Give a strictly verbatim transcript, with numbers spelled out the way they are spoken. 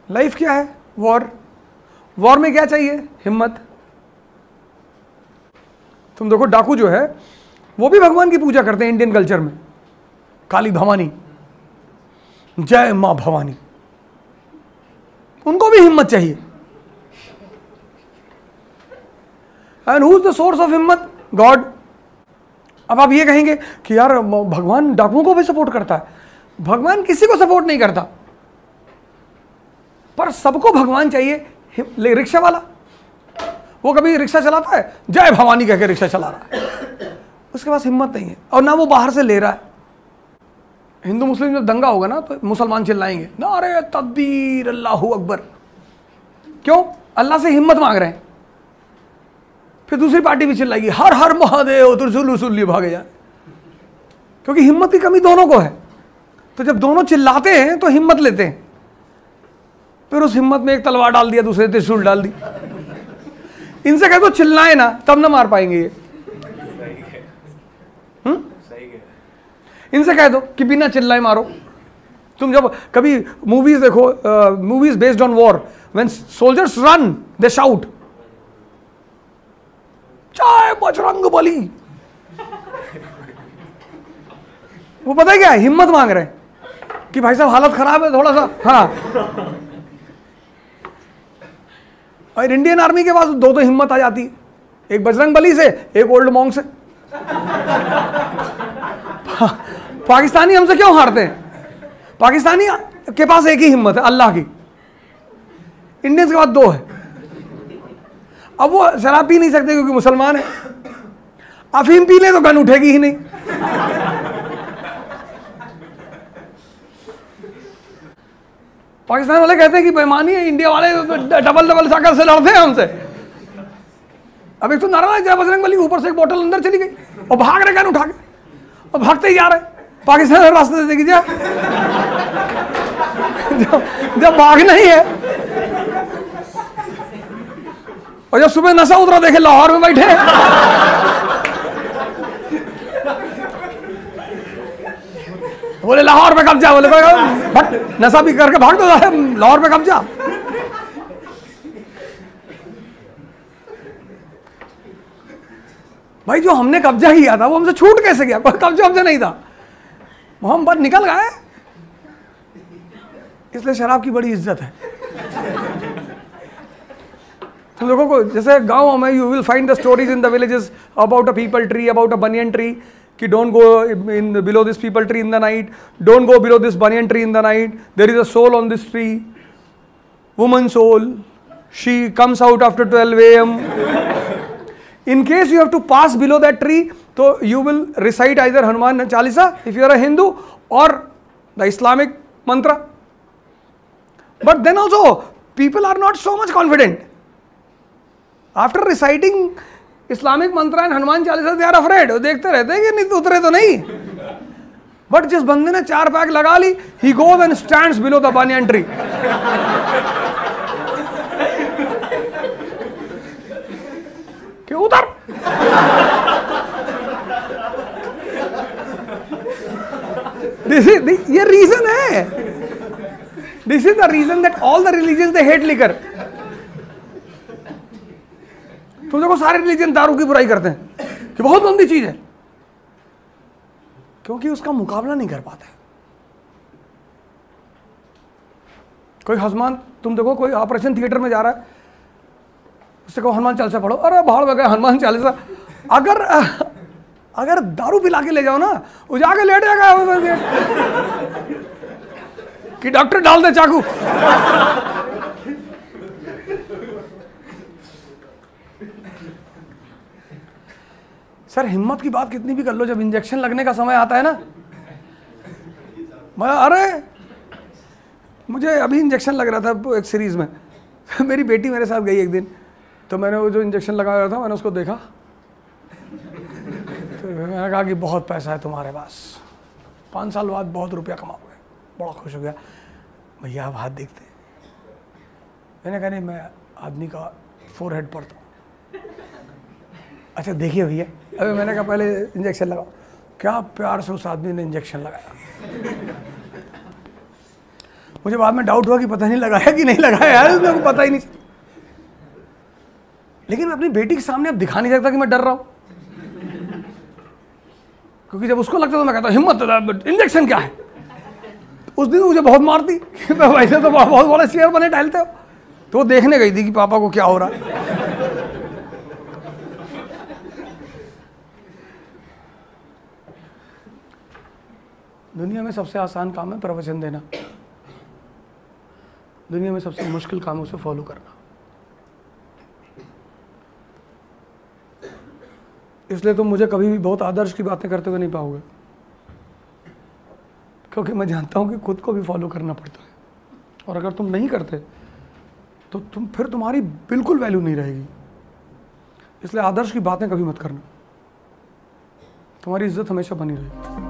Life क्या है? War. War में क्या चाहिए? हिम्मत। तुम देखो डाकू जो है वो भी भगवान की पूजा करते हैं इंडियन कल्चर में, काली भवानी, जय मां भवानी, उनको भी हिम्मत चाहिए। And who is the source of himmat? God. अब आप ये कहेंगे कि यार भगवान डाकुओं को भी सपोर्ट करता है। भगवान किसी को सपोर्ट नहीं करता, पर सबको भगवान चाहिए। रिक्शा वाला, वो कभी रिक्शा चलाता है? जय भवानी कह के रिक्शा चला रहा है, उसके पास हिम्मत नहीं है, और ना वो बाहर से ले रहा है। हिंदू मुस्लिम जब दंगा होगा ना तो मुसलमान चिल्लाएंगे नारे तकबीर अल्लाहू अकबर। क्यों? अल्लाह से हिम्मत मांग रहे हैं। फिर दूसरी पार्टी भी चिल्लाएगी हर हर महादेव, त्रिशूल उसूल लिए भागे जाए, क्योंकि हिम्मत की कमी दोनों को है। तो जब दोनों चिल्लाते हैं तो हिम्मत लेते हैं, फिर उस हिम्मत में एक तलवार डाल दिया, दूसरे त्रिशूल डाल दी। इनसे कह दो चिल्लाए ना, तब ना मार पाएंगे ये। हम्म? इनसे कह दो कि बिना चिल्लाए मारो। तुम जब कभी मूवीज देखो, movies based on war, when soldiers run they shout Jai Bajrang बली। वो पता है क्या है? हिम्मत मांग रहे हैं कि भाई साहब हालत खराब है थोड़ा सा। हाँ, और इंडियन आर्मी के पास दो तो हिम्मत आ जाती है, एक बजरंग बली से, एक ओल्ड मॉन्क से। पाकिस्तानी हमसे क्यों हारते हैं? पाकिस्तानी के पास एक ही हिम्मत है, अल्लाह की। इंडियंस के पास दो है। अब वो शराब पी नहीं सकते क्योंकि मुसलमान है, अफीम पी ले तो गन उठेगी ही नहीं। पाकिस्तान वाले कहते हैं कि बेईमानी है, इंडिया वाले डबल डबल साकर से लड़ते हैं हमसे। अब एक तो नारा है जय बजरंग बली, ऊपर से एक बोतल अंदर चली गई और भाग रहे गन उठा के, और भागते ही जा रहे। पाकिस्तान वाले रास्ते देगी जब जब भागना ही है। और जब सुबह नशा उतरा देखे लाहौर में बैठे बोले लाहौर में कब्जा, बोले भट नशा भी करके भाग दो, लाहौर में कब्जा। भाई जो हमने कब्जा किया था वो हमसे छूट कैसे गया? कोई कब्जा हमसे नहीं था, हम बस निकल गए। इसलिए शराब की बड़ी इज्जत है। तुम लोगों को जैसे गांव में you will find the stories in the villages about a peepal tree, about a banyan tree, कि don't go in below this people tree in the night, don't go below this banyan tree in the night, there is a soul on this tree, woman soul, she comes out after twelve a m In case you have to pass below that tree, so you will recite either Hanuman Chalisa if you are a Hindu, or the Islamic mantra. But then also people are not so much confident. After reciting Islamic mantra and Hanuman Chalisa they are afraid. देखते रहते हैं कि नहीं उतरे तो नहीं। But जिस बंदे ने चार पैक लगा ली, he goes and stands below the banyan tree. क्यों उतर? दिस इज ये रीजन है। This is the reason that all the religion they hate liquor. तुम देखो सारे रिलीजन दारू की बुराई करते हैं कि बहुत गंदी चीज है, क्योंकि उसका मुकाबला नहीं कर पाते। कोई हनुमान, तुम देखो कोई ऑपरेशन थिएटर में जा रहा है, उससे कहो हनुमान चालीसा पढ़ो, अरे भाड़ में गए हनुमान चालीसा। अगर अगर दारू पिला के ले जाओ ना, वो जाके लेट जाएगा कि डॉक्टर डाल दे चाकू। सर हिम्मत की बात कितनी भी कर लो, जब इंजेक्शन लगने का समय आता है ना, मैं अरे मुझे अभी इंजेक्शन लग रहा था एक सीरीज में। मेरी बेटी मेरे साथ गई एक दिन, तो मैंने वो जो इंजेक्शन लगा रहा था मैंने उसको देखा, तो मैंने कहा कि बहुत पैसा है तुम्हारे पास, पाँच साल बाद बहुत रुपया कमाओगे। बड़ा खुश हो गया। भैया आप हाथ देखते? मैंने कहा नहीं, मैं आदमी का फोरहेड पढ़ता हूँ। अच्छा देखिए भैया, अभी मैंने कहा पहले इंजेक्शन लगाओ। क्या प्यार से उस आदमी ने इंजेक्शन लगाया। मुझे बाद में डाउट हुआ कि पता नहीं लगाया कि नहीं लगाया यार, मेरे को पता ही नहीं। लेकिन मैं अपनी बेटी के सामने अब दिखा नहीं सकता कि मैं डर रहा हूं, क्योंकि जब उसको लगता तो मैं कहता हिम्मत, इंजेक्शन क्या है। उस दिन मुझे बहुत मारती, वैसे तो बहुत बड़ा शेयर बने टहलते हो। तो वो देखने गई थी कि पापा को क्या हो रहा है। दुनिया में सबसे आसान काम है प्रवचन देना, दुनिया में सबसे मुश्किल काम है उसे फॉलो करना। इसलिए तुम मुझे कभी भी बहुत आदर्श की बातें करते हुए नहीं पाओगे, क्योंकि मैं जानता हूं कि खुद को भी फॉलो करना पड़ता है। और अगर तुम नहीं करते तो तुम फिर तुम्हारी बिल्कुल वैल्यू नहीं रहेगी। इसलिए आदर्श की बातें कभी मत करना, तुम्हारी इज्जत हमेशा बनी रहेगी।